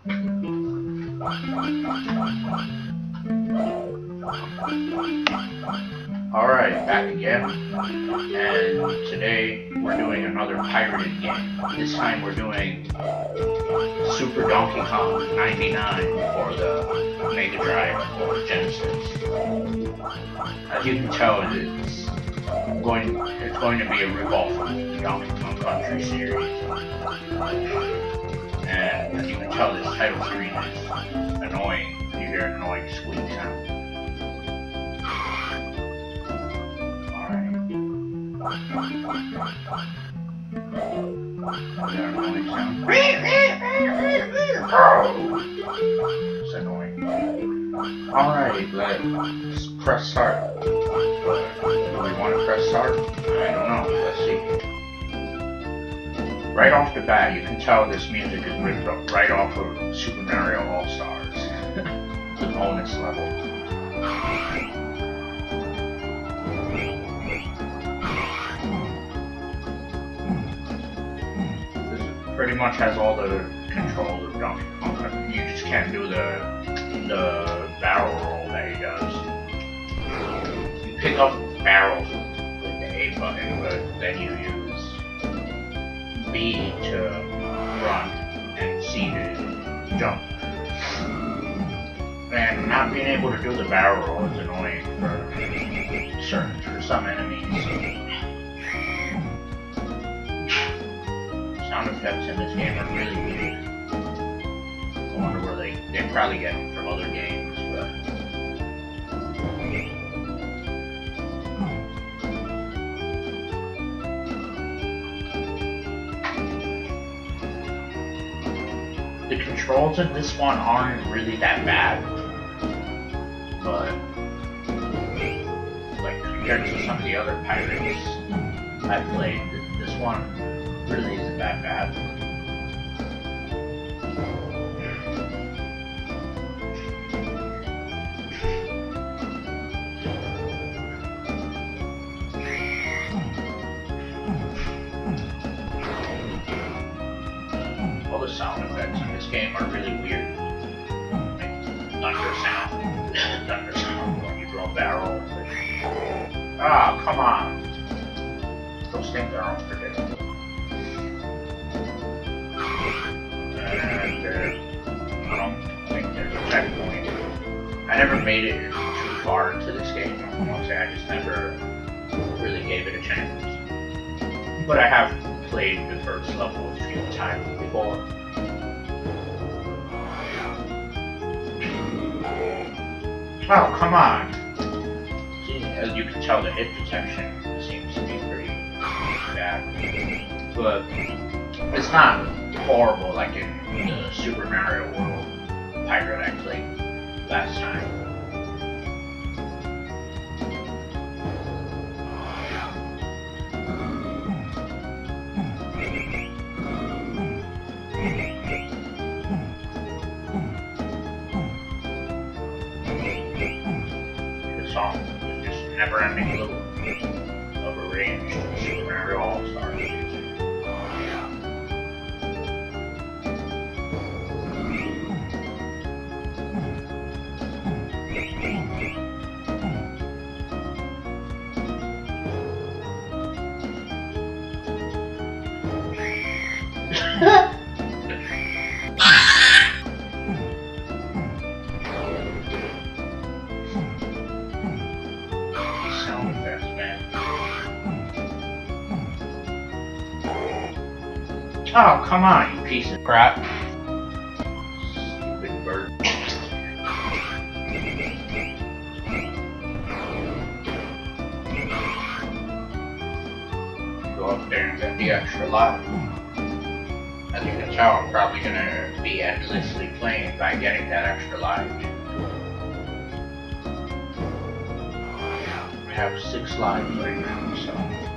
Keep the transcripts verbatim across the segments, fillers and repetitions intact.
Alright, back again, and today we're doing another pirated game. This time we're doing Super Donkey Kong ninety-nine for the Mega Drive or Genesis. As you can tell, it's going, it's going to be a ripoff from the Donkey Kong Country series. And as you can tell, this title screen is annoying. You hear an annoying squeak sound. It's annoying. Alright, let's press start. Do we want to press start? I don't know. Let's see. Right off the bat, you can tell this music is ripped up right off of Super Mario All-Stars. The bonus level. Pretty much has all the controls of Donkey Kong. You just can't do the the barrel roll that he does. You pick up barrels with the A button, but then you use B to run and C to jump. And not being able to do the barrel roll is annoying for certain for some enemies. Sound effects in this game are really weird. I wonder where they, they probably get them from other games, but... The controls in this one aren't really that bad, but... like, compared to some of the other pirates I've played, this one really isn't that bad. All the sound effects in this game are really weird. Like thunder sound, thunder sound when you throw barrels. Ah, oh, come on! Those things are unpredictable. And uh, I don't think there's a checkpoint. I never made it too far into this game. Honestly, I just never really gave it a chance. But I have played the first level a few times before. Oh, come on! See, as you can tell, the hit detection seems to be pretty bad. But it's not horrible like in the Super Mario World pirate I played last time. The song is just a never-ending loop of arranged Super Mario All-Stars. Sound effects, man. Oh, come on, you piece of crap. Stupid bird. Go up there and get the extra life. As you can tell, I'm probably gonna be endlessly playing by getting that extra life. I have six lives right now, so...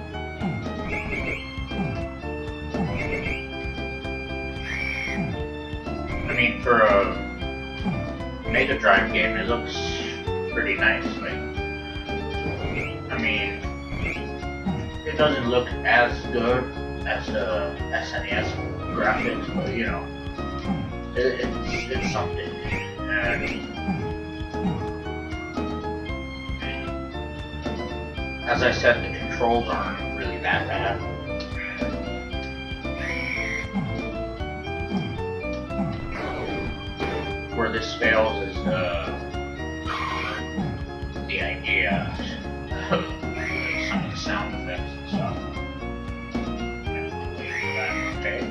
I mean, for a Mega Drive game, it looks pretty nice. Like, I mean, it doesn't look as good as the S N E S graphics, but you know, it, it's did something. And as I said, the controls aren't really that bad. Where this fails is uh, the idea of some of the sound effects and stuff. Okay.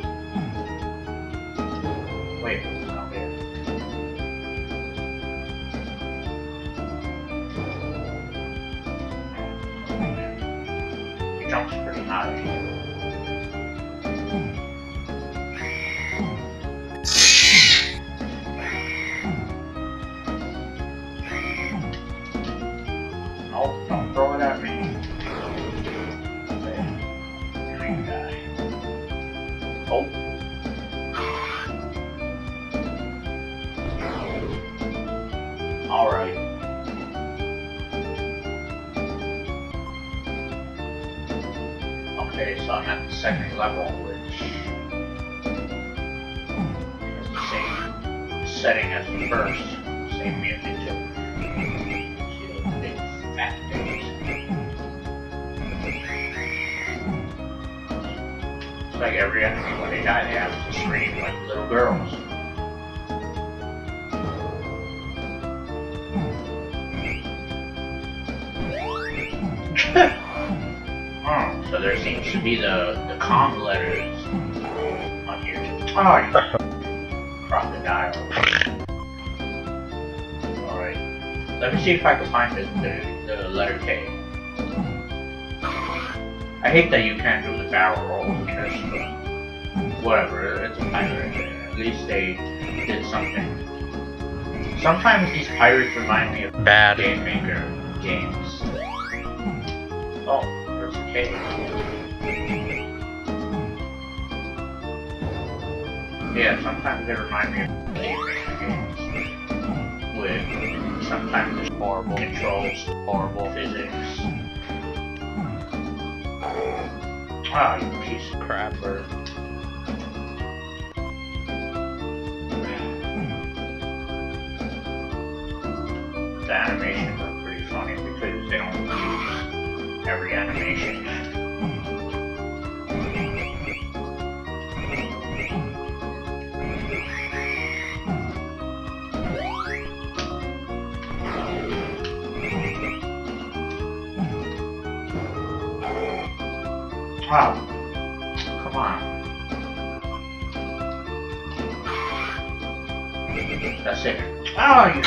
Wait, it's not there. He jumps pretty high. Oh, don't throw it at me. Okay. Green guy. Oh. Alright. Okay, so I'm at the second level, which is the same setting as the first. Same music too. See those big fat things. It's like every enemy when they die they have to scream like little girls. Oh, so there seems to be the, the Kong letters on here. Oh, you crocodile. Alright. Let me see if I can find the, the, the letter K. I hate that you can't do the barrel roll because, whatever, it's a pirate. At least they did something. Sometimes these pirates remind me of bad Game Maker games. Oh, there's a K. Yeah, sometimes they remind me of Game Maker games. With sometimes there's horrible controls, horrible physics. Ah, you piece of crap, bird. The animations are pretty funny because they don't use every animation. Wow. Come on. That's it. Oh, you.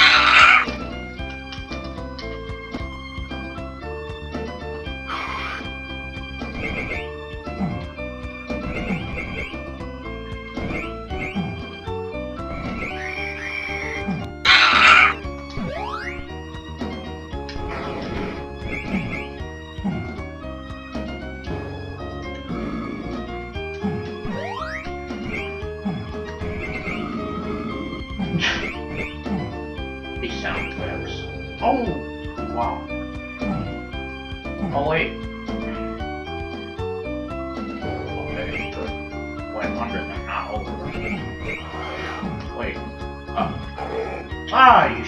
These sound effects. Oh! Wow. Oh wait. Okay, good. Went under them, not over them. Wait. Up. Ah, you sh...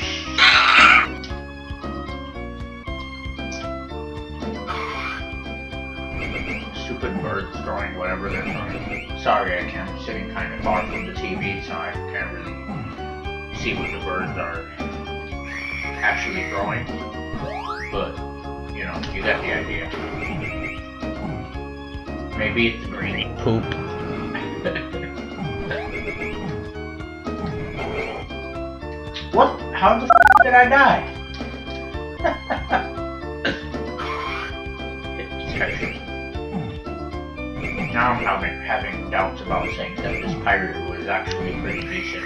Stupid birds throwing whatever they're throwing. Sorry, I can't. I'm sitting kind of far from the T V, so I can't really see what the birds are actually throwing, but you know, you got the idea. Maybe it's green poop. What? How the f did I die? Now I'm having, having doubts about saying that this pirate was actually pretty decent.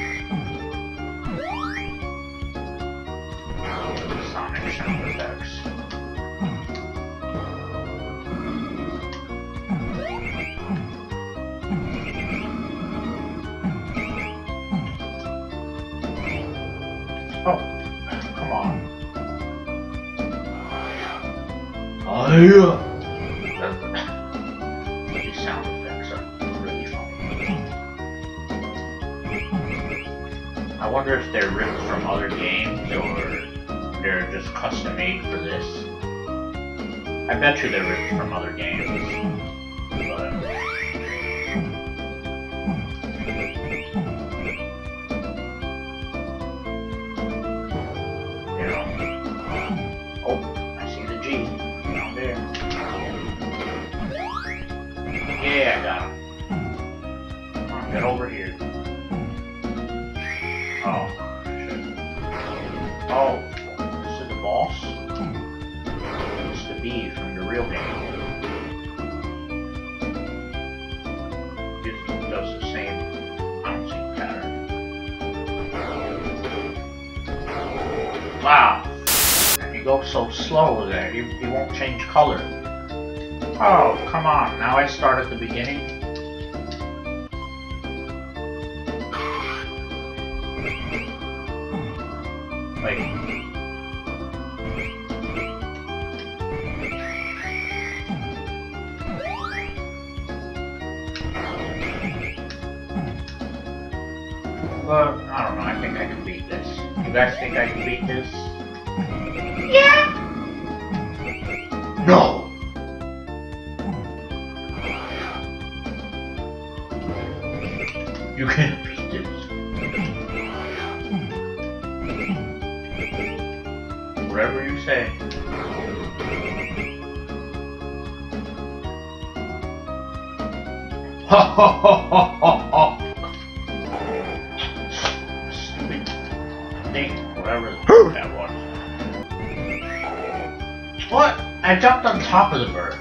Sonic sound effects. Oh, come on. Oh yeah. These sound effects are really funny. I wonder if they're ripped from other games or they're just custom made for this. I bet you they're ripped from other games. But you know. Oh, I see the G down there. Yeah, I got him. Come on, get over here. Oh, shit. Oh, this is the boss? It's the B from the real game. It does the same bouncing pattern. Wow! And he goes so slow there, he, he won't change color. Oh, come on, now I start at the beginning? Like, but I don't know, I think I can beat this. You guys think I can beat this? Yeah! No! You can't beat this. Whatever you say. Ha ha ha ha ha ha! Stupid thing, whatever that was. What? I jumped on top of the bird.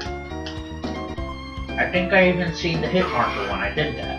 I think I even seen the hit marker when I did that.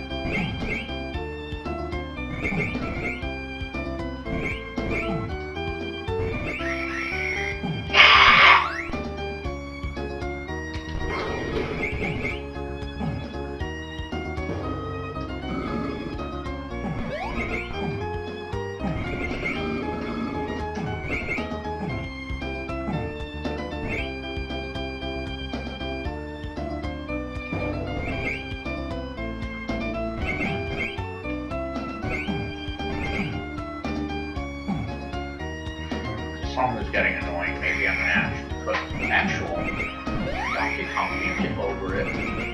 The song is getting annoying. Maybe I'm gonna have to put actual Donkey Kong music over it.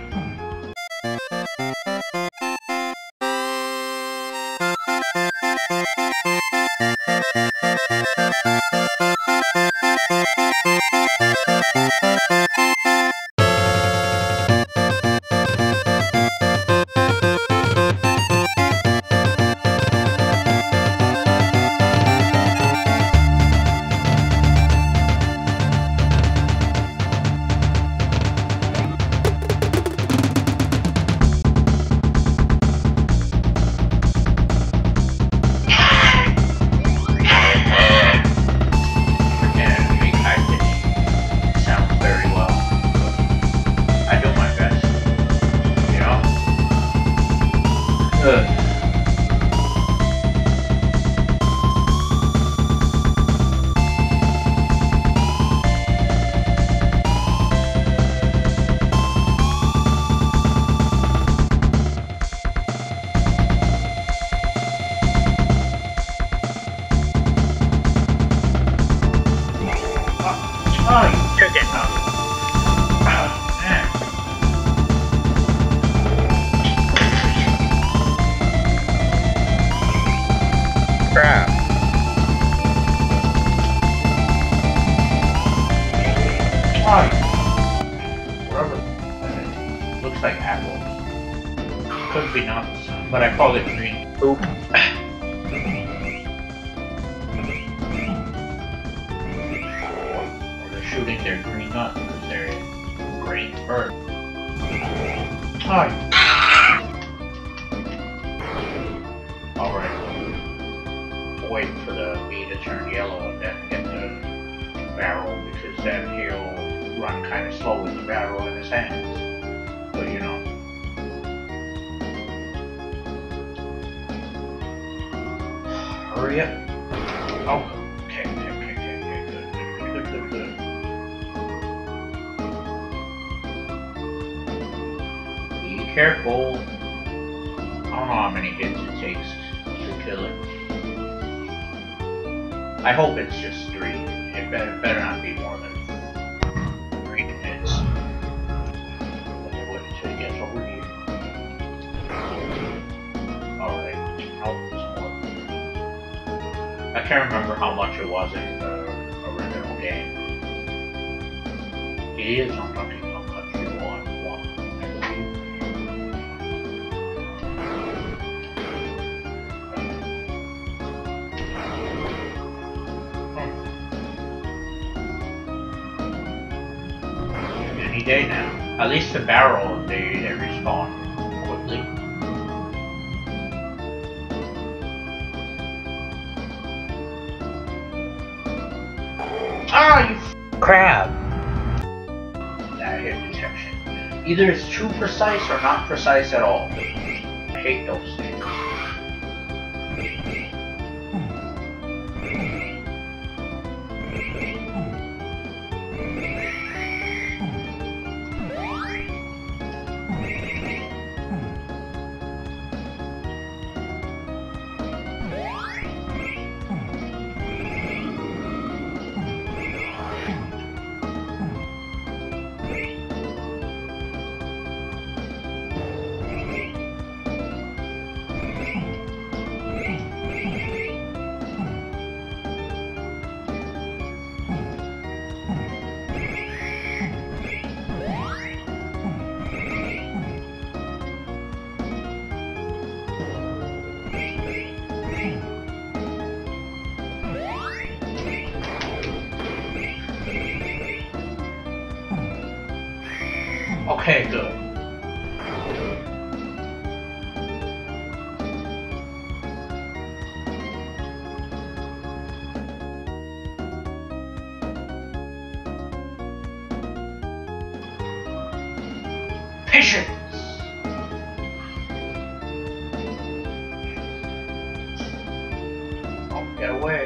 Ugh. Oh, you took it, huh? Crap. Oh, whatever. Looks like apples. Could be nuts, but I call it green. Oop. Or they're shooting their green nuts because they're green bird. Oh. Alright. Wait for the bee to turn yellow and then get the barrel, because then he'll run kind of slow with the barrel in his hands. But you know. Hurry up. Oh, okay, okay, okay, okay, okay, good, good, good, good, good, good. Be careful. I don't know how many hits it takes to kill it. I hope it's just three. It better, better not be more than three minutes. Okay, what did it get over here? Alright, I'll put some more. I can't remember how much it was in the original game. It is on Kong Country one, one, I believe. Any day now. At least the barrel, they, they respawn quickly. Ah, you f crab! That hit detection. Either it's too precise or not precise at all. I hate those things. Okay, good. Patience! Oh, get away.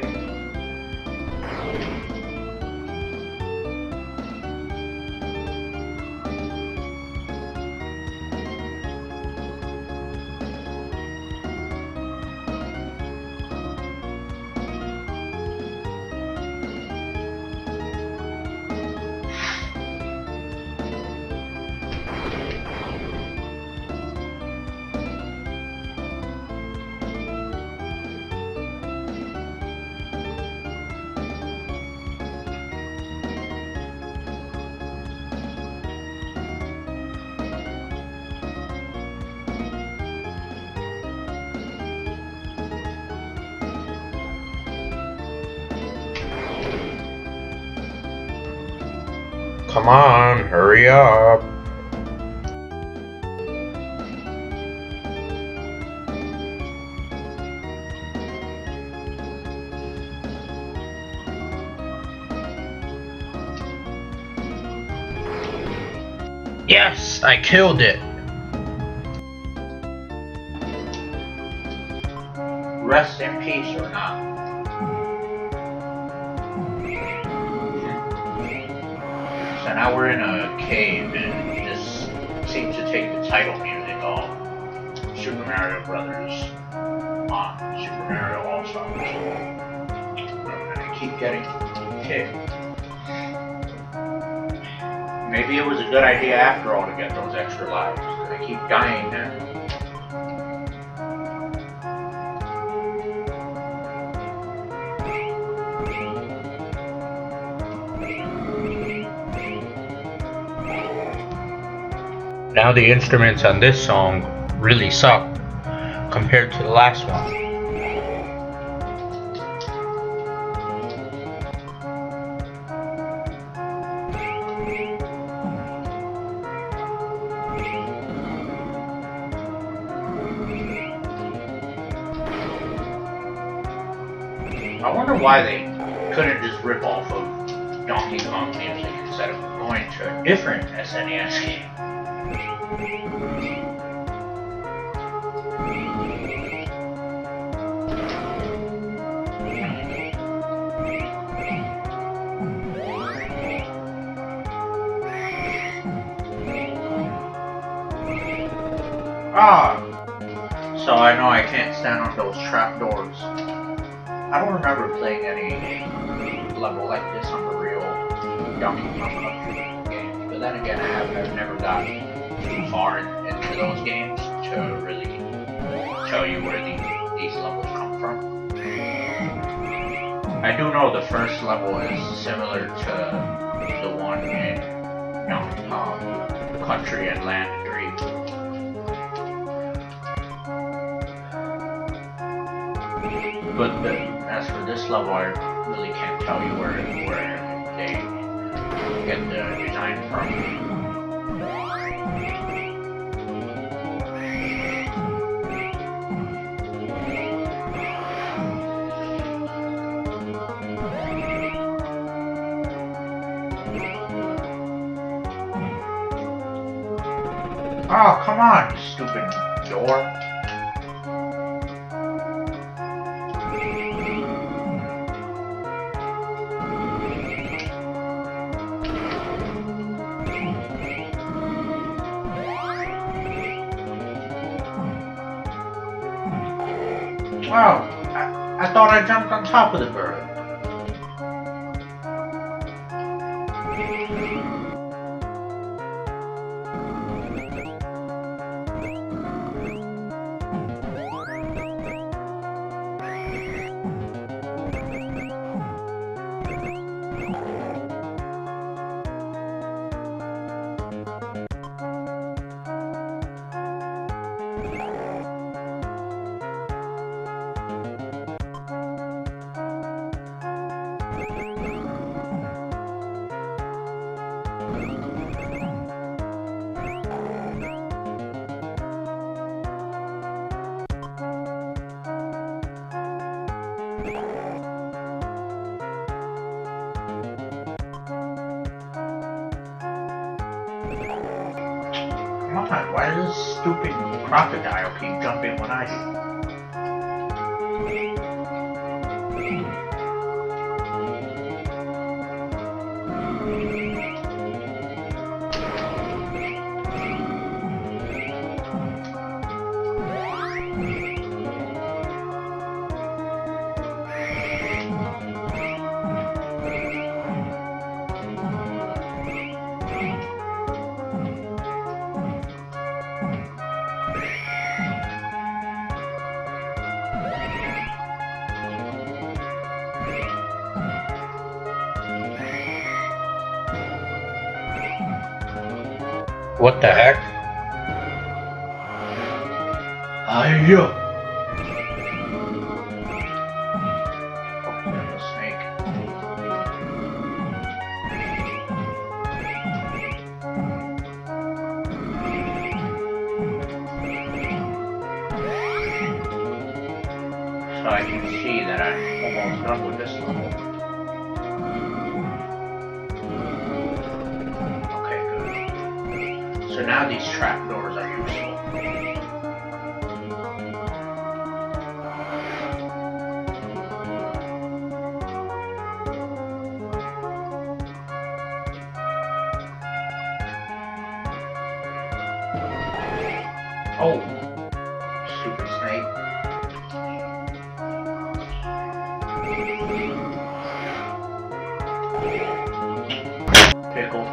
Come on, hurry up. Yes, I killed it. Rest in peace or not. So now we're in a cave, and this seems to take the title music off Super Mario Brothers on Super Mario All-Stars. And I keep getting hit. Maybe it was a good idea after all to get those extra lives, because I keep dying now. Now the instruments on this song really suck compared to the last one. I wonder why they couldn't just rip off of Donkey Kong music instead of going to a different S N E S game. Ah, so I I know I can't stand on those trapdoors. I don't remember playing any level like this on the real Donkey Kong Country games, but then again, I have I've never gotten too far in, into those games to really tell you where the, these levels come from. I do know the first level is similar to the one in Donkey Kong Country and Land three. But the, as for this level, I really can't tell you where where they get the design from. Oh, come on, you stupid door. Oh, I, I thought I jumped on top of the bird. Come on, why does this stupid crocodile keep jumping when I do? What the heck? Hiya! Oh, there's a snake. So I can see that I'm almost done with this level. So now these trapdoors are useful. Oh, stupid snake. Pickle.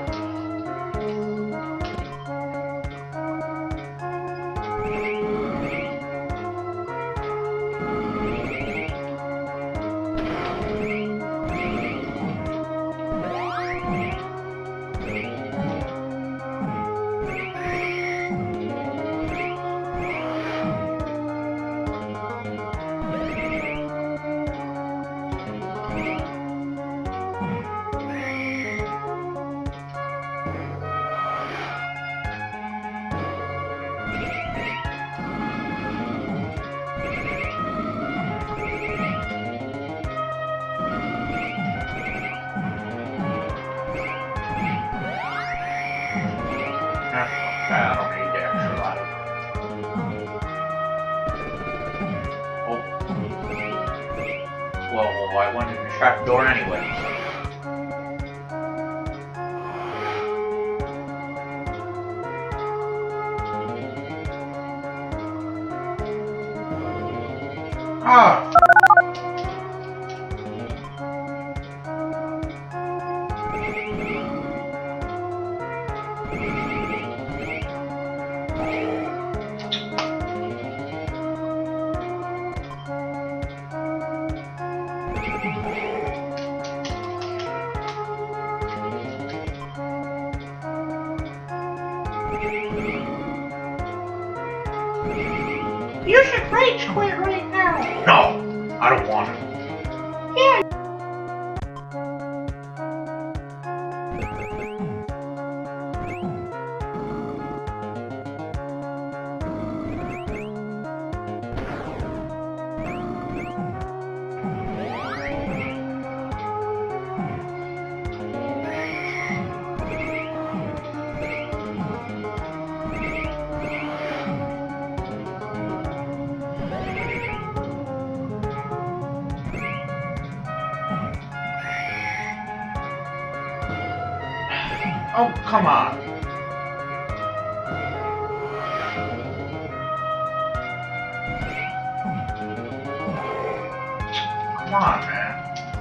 I don't need the extra life. Oh. Well, I went in the trap door anyway. Ah! You should rage quit right now. No, I don't want to. Yeah. Oh, come on. Come on, man.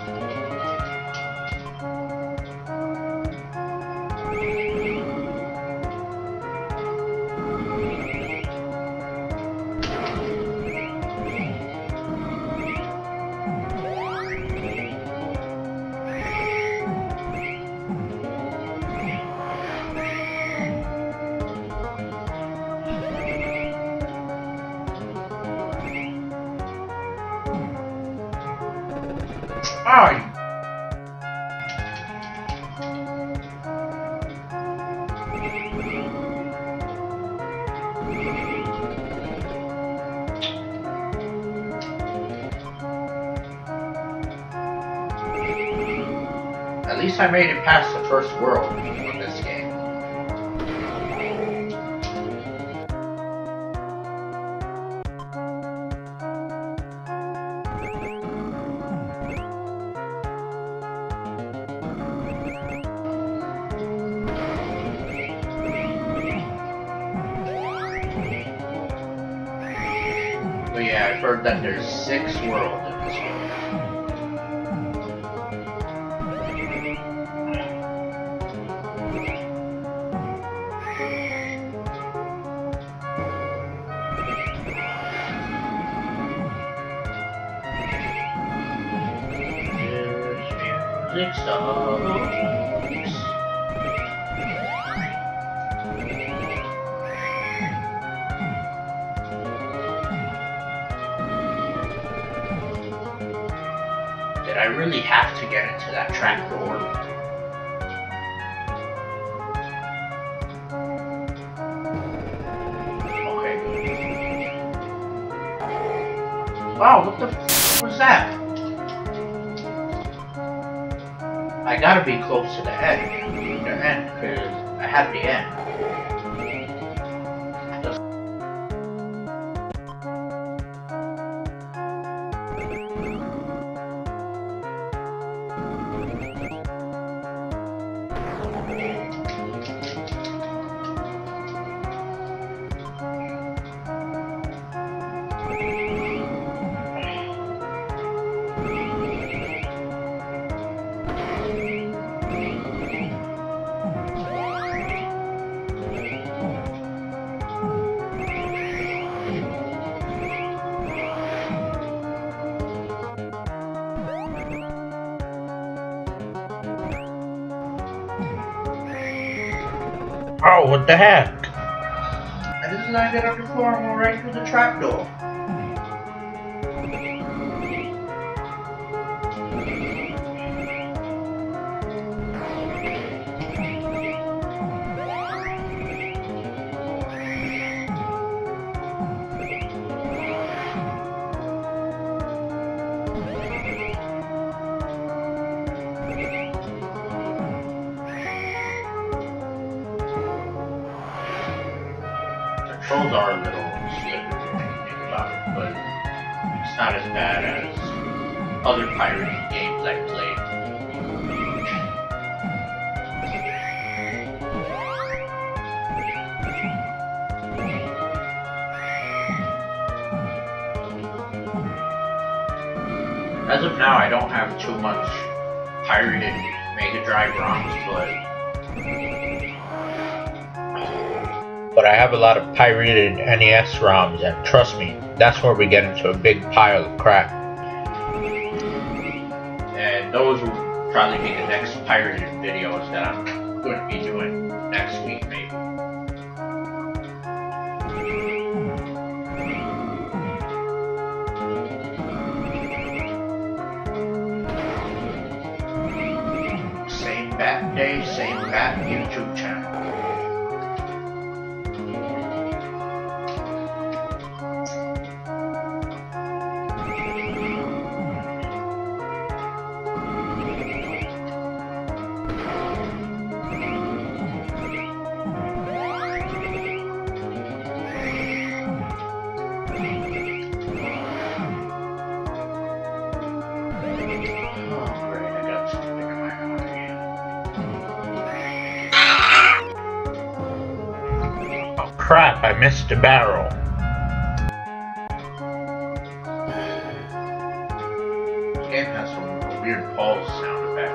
Oh, you... At least I made it past the first world of this game. But yeah, I've heard that there's six worlds in this game. Music stops. Did I really have to get into that trap door? Okay. Wow, what the f was that? I gotta be close to the end. The end, because I have the end. Oh, what the heck? And this is how I get up the floor and go right through the trapdoor. Controls are a little slippery when you think about it, but it's not as bad as other pirating games I've played. As of now, I don't have too much pirated Mega Drive ROMs, but but I have a lot of pirated N E S ROMs, and trust me, that's where we get into a big pile of crap. And those will probably be the next pirated videos that I'm going to be doing next week, maybe. Same bat day, same bat YouTube channel. Crap, I missed the barrel. This game has some weird pause sound effect.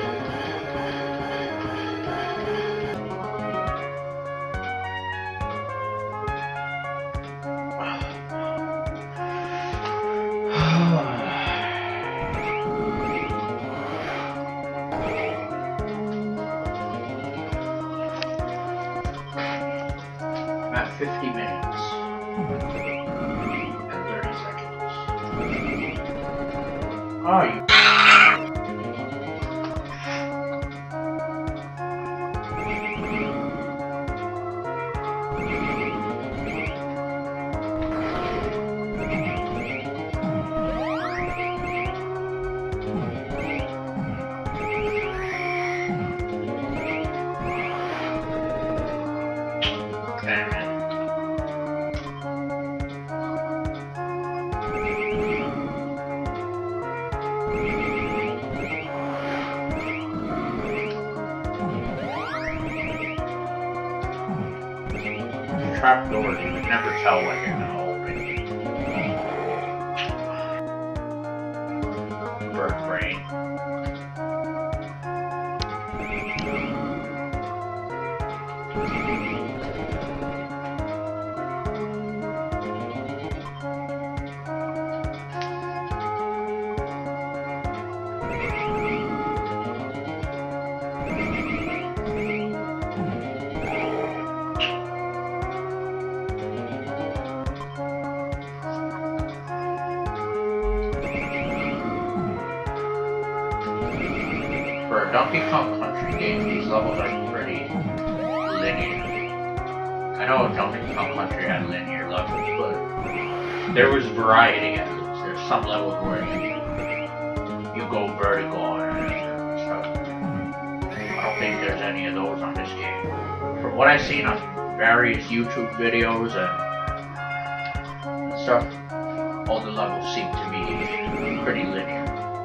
fifty minutes and thirty seconds. Oh, you trapdoors, you can never tell when you're gonna open. Bird brain. For a Donkey Kong Country game, these levels are pretty linear. I know Donkey Kong Country had linear levels, but there was variety at least. There's some levels where you, you go vertical and stuff. I don't think there's any of those on this game. From what I've seen on various YouTube videos and stuff, all the levels seem to be pretty linear.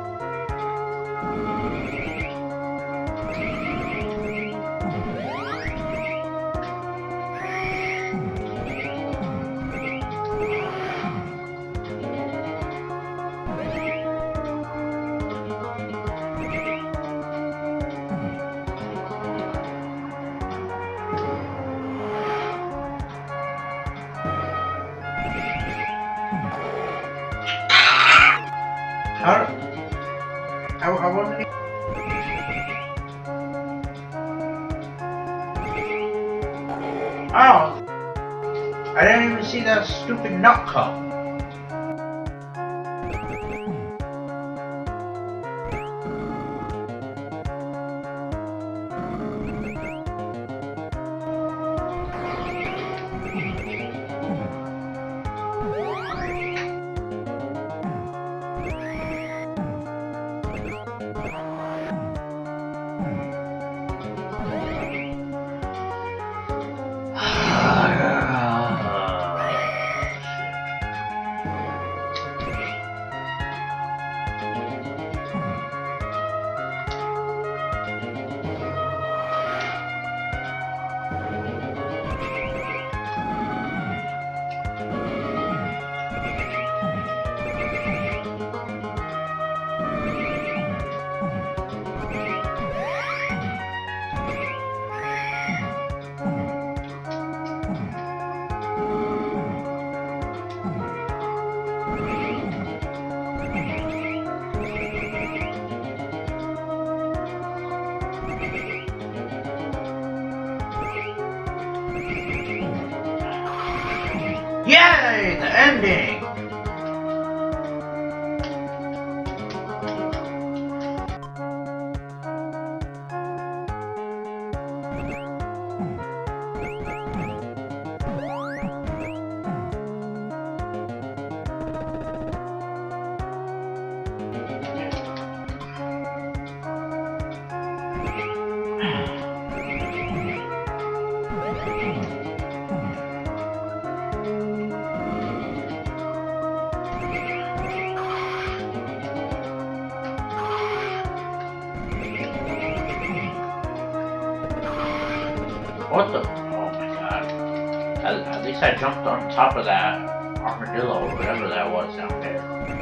How? I, I wasn't even... Oh! I didn't even see that stupid nut cup. ending! What the? Oh my god. At, at least I jumped on top of that armadillo or whatever that was down there.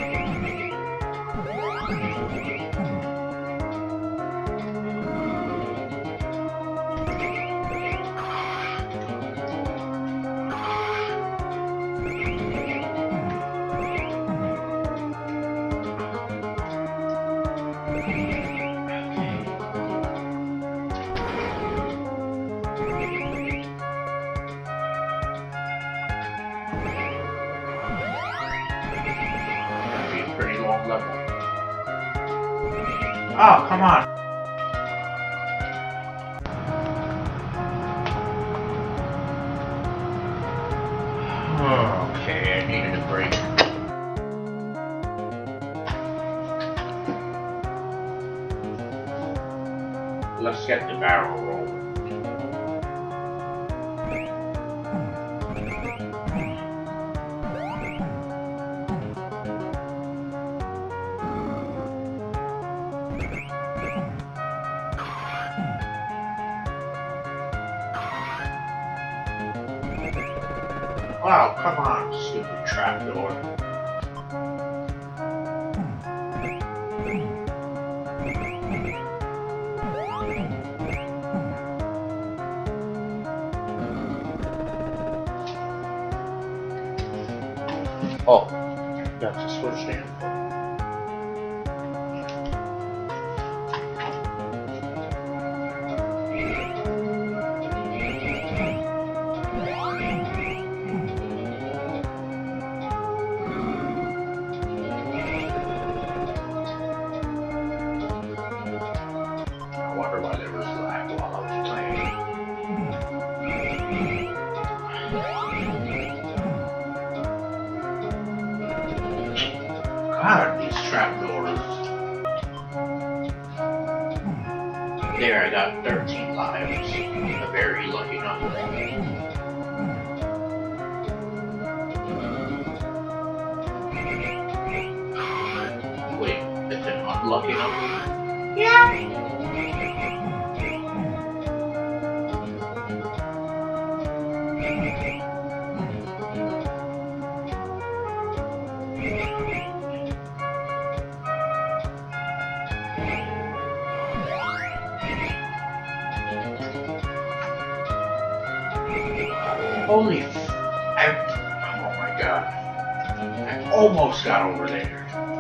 Level. Oh, come on. Okay, I needed a break. Let's get the barrel rolling. Wow, come on, stupid trapdoor. Oh, that's a switch down. God, these trapdoors. There, I got thirteen lives. A very lucky number. Wait, it's an unlucky number? Yeah. Holy f- I, oh my god. I almost got over there.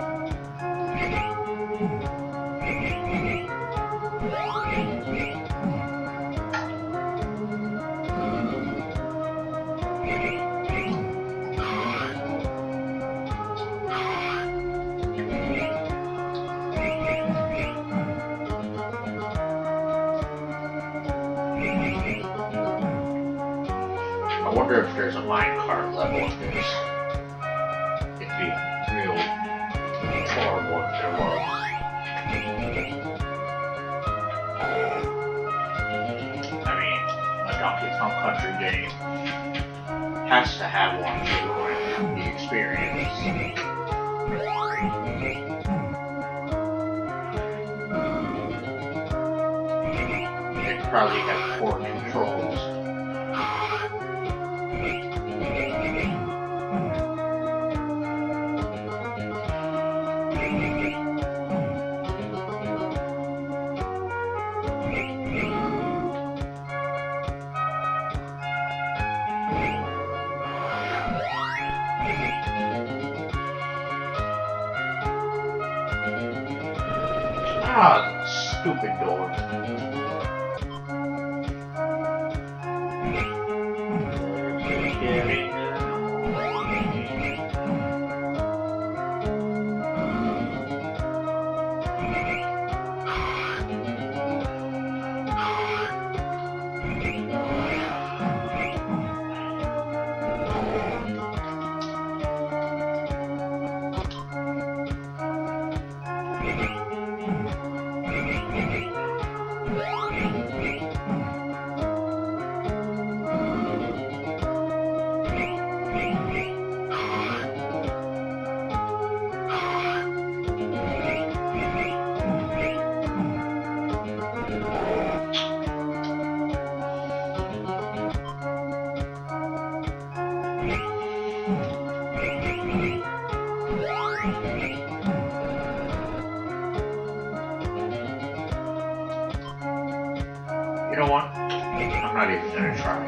I wonder if there's a minecart level in this. It'd be real horrible if there was. I mean, a Donkey Kong Country game has to have one to ruin the experience. They probably have poor controls. Ah, stupid door. know what? I'm not even gonna try.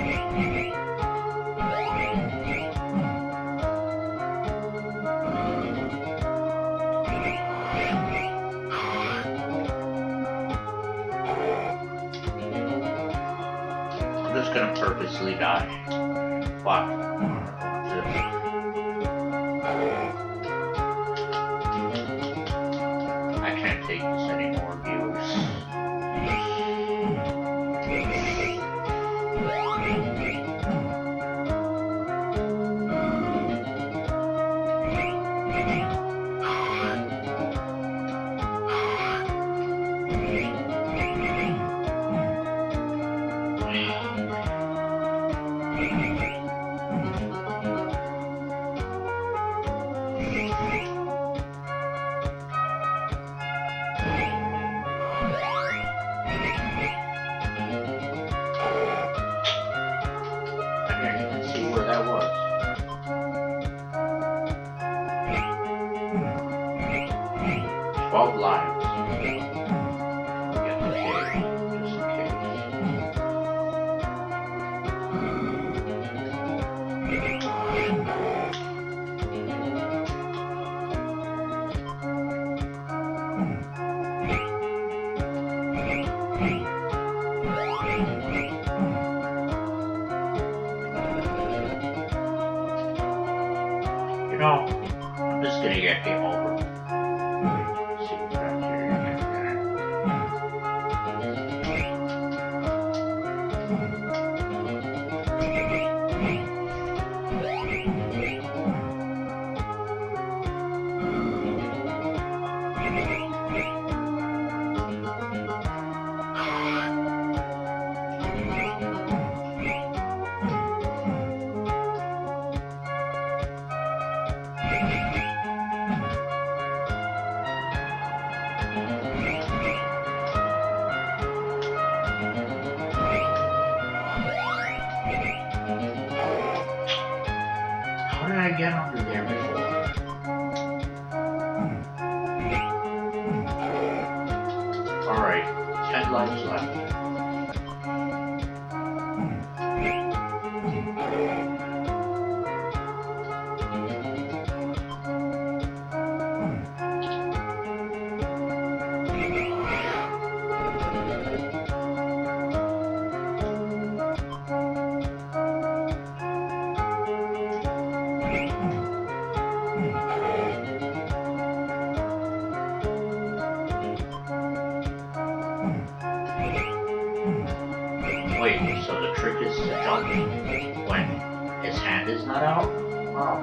I'm just gonna purposely die. Fuck. I can't take this anymore, viewers. twelve lives. Get the cave, just in case. You know, I'm just gonna get game over. How did I get under there before? Alright, ten lives left. Wait, so the trick is to jump when his hand is not out? Oh.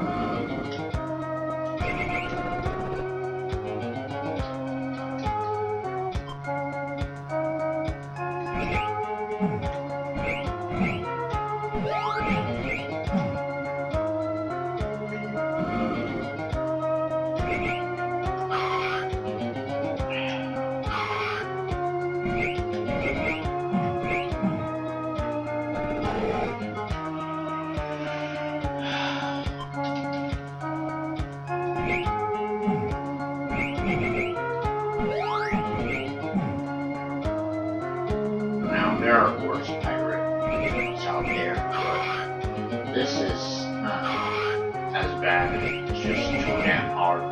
There are worse pirate games out there, but this is not as bad. It's just too damn hard.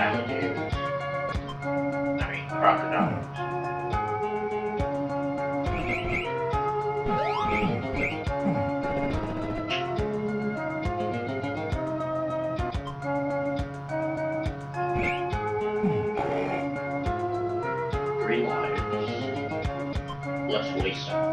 alligators. I mean, crocodiles. Three lions. Let's waste them.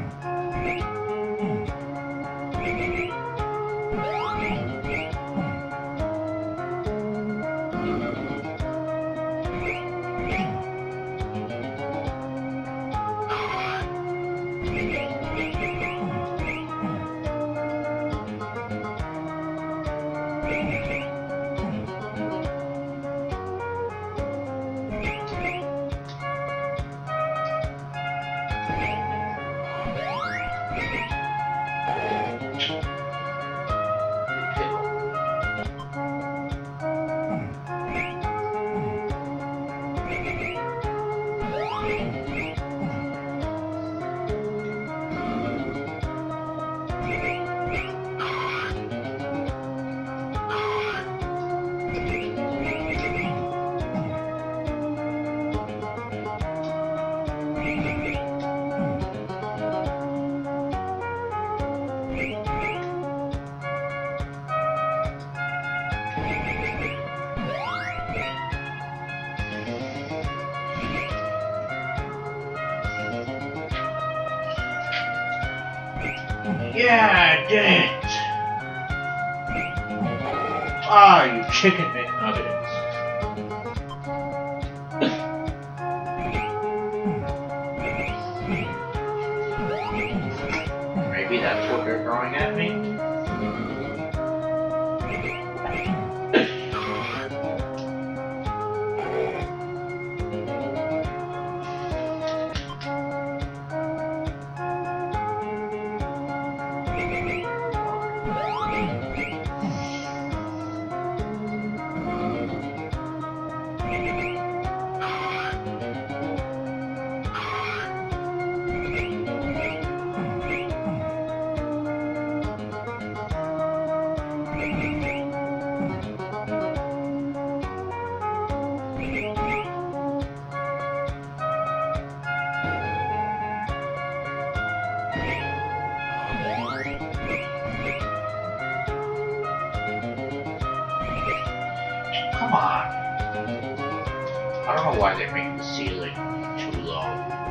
Yeah, I did it! Ah, you chicken McNuggets. Maybe that's what they're throwing at me? Come on. I don't know why they make the ceiling too low.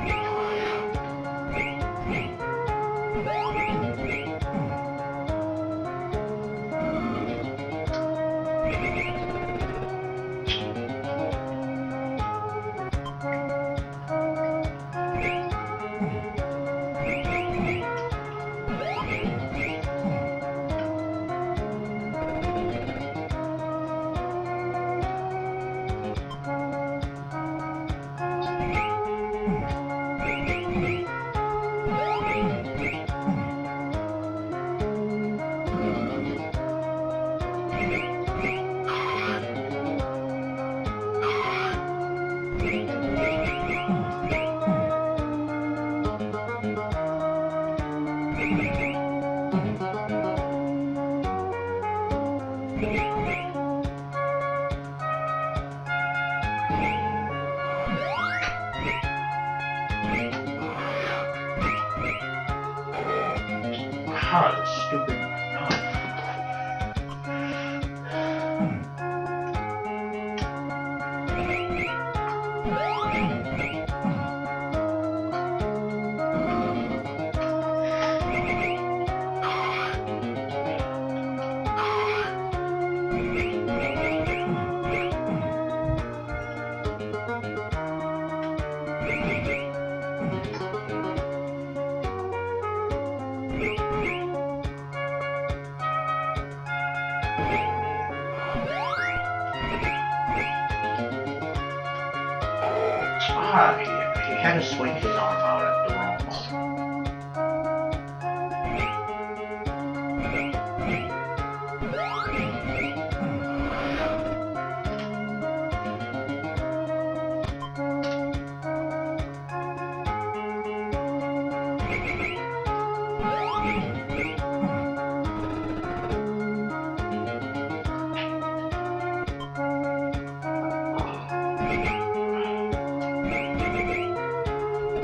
Ah, the stupid. Ah, he, he had to swing his arm out at the wrong moment.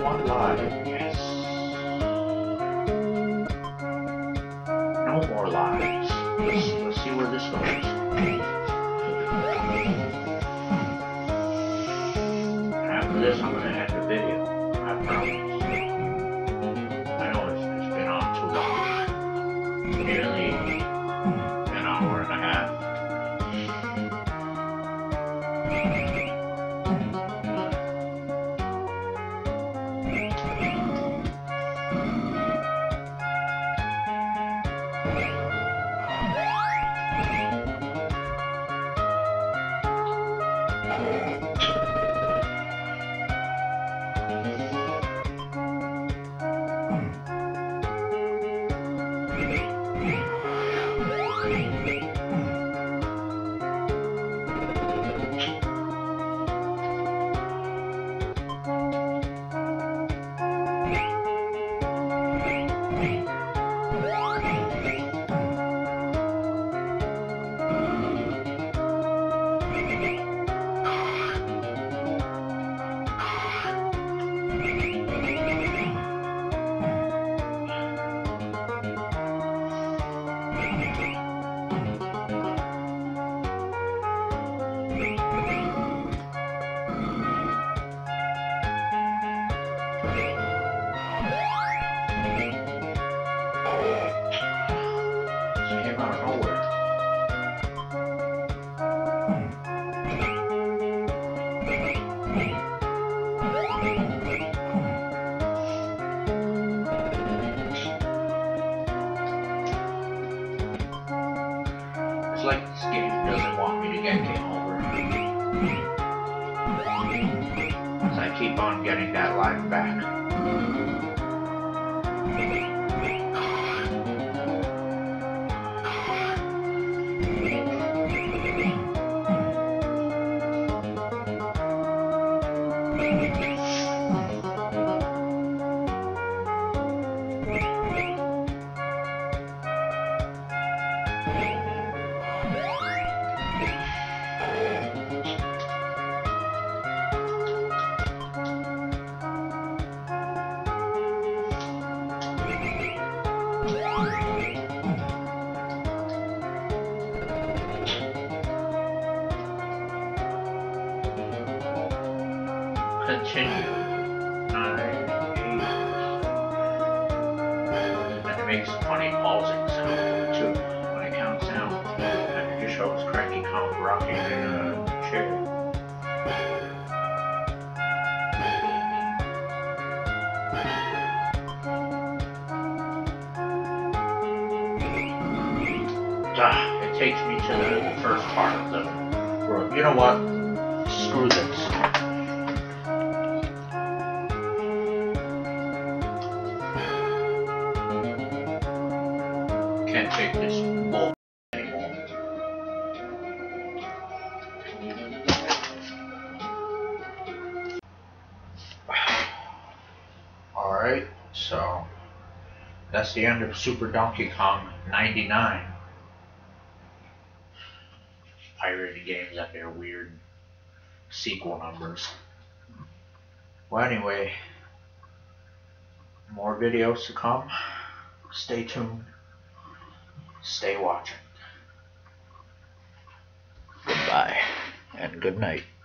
more live. Yes. No more lives. Let's, let's see where this goes. After this, I'm gonna end the video. I promise. I know it's, it's been on too long. Nearly an hour and a half. It's like this game doesn't want me to get game over. As I keep on getting that life back. Continue. Nine, eight. And it makes a funny pausing sound too when it counts down. And it just shows Cranky Kong rocking in a chair. Ah, it takes me to the, the first part of the world. You know what? Screw this. Can't take this bull anymore. Alright, so that's the end of Super Donkey Kong ninety-nine. Pirated games and their weird sequel numbers. Well, anyway, more videos to come. Stay tuned. Stay watching. Goodbye and good night.